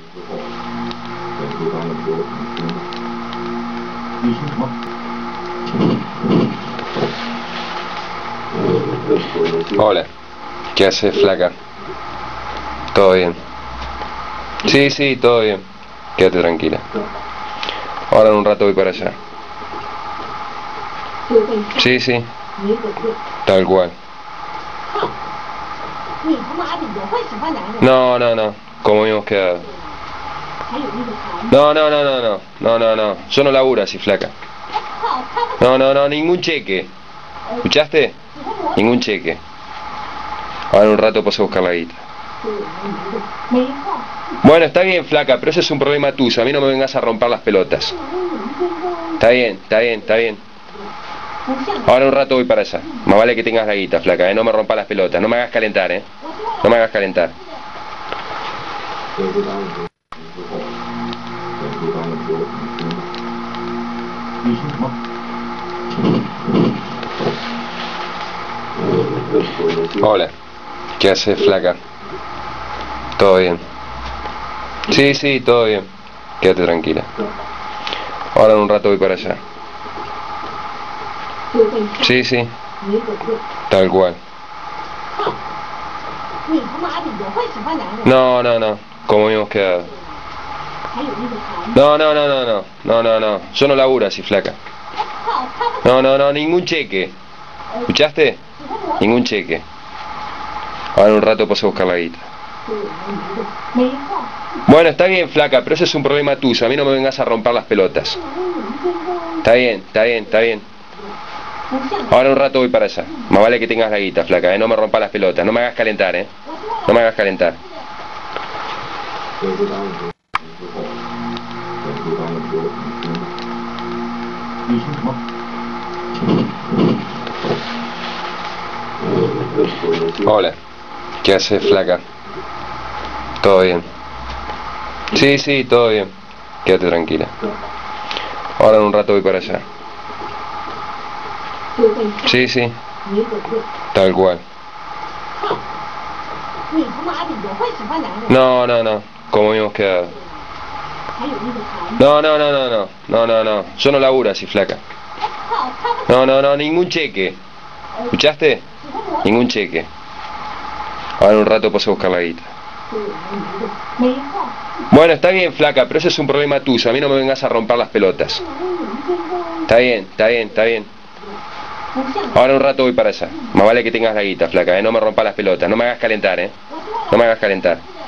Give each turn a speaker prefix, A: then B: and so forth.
A: Hola, ¿qué haces, flaca? ¿Todo bien? Sí, sí, todo bien. Quédate tranquila. Ahora en un rato voy para allá. Sí, sí, tal cual. No, no, no, como habíamos quedado. No, no, no, no, no, no, no, no. Yo no laburo así, flaca. No, no, no, ningún cheque. ¿Escuchaste? Ningún cheque. Ahora en un rato paso a buscar la guita. Bueno, está bien, flaca, pero ese es un problema tuyo. A mí no me vengas a romper las pelotas. Está bien, está bien, está bien. Ahora en un rato voy para allá. Más vale que tengas la guita, flaca, no me rompas las pelotas. No me hagas calentar, No me hagas calentar. Hola, ¿qué haces, flaca? ¿Todo bien? Sí, sí, todo bien. Quédate tranquila. Ahora en un rato voy para allá. Sí, sí, tal cual. No, no, no, como habíamos quedado. No, no, no, no, no, no, no, no. Yo no laburo así, flaca. No, no, no, ningún cheque. ¿Escuchaste? Ningún cheque. Ahora en un rato paso a buscar la guita. Bueno, está bien, flaca, pero ese es un problema tuyo. A mí no me vengas a romper las pelotas. Está bien, está bien, está bien. Ahora en un rato voy para allá. Más vale que tengas la guita, flaca, no me rompas las pelotas. No me hagas calentar, No me hagas calentar. Hola, ¿qué haces, flaca? ¿Todo bien? Sí, sí, todo bien. Quédate tranquila. Ahora en un rato voy para allá. Sí, sí, tal cual. No, no, no, como habíamos quedado. No, no, no, no, no, no, no, no. Yo no laburo así, flaca. No, no, no, ningún cheque. ¿Escuchaste? Ningún cheque. Ahora en un rato paso a buscar la guita. Bueno, está bien, flaca, pero ese es un problema tuyo. A mí no me vengas a romper las pelotas. Está bien, está bien, está bien. Ahora en un rato voy para allá. Más vale que tengas la guita, flaca, no me rompas las pelotas. No me hagas calentar, No me hagas calentar.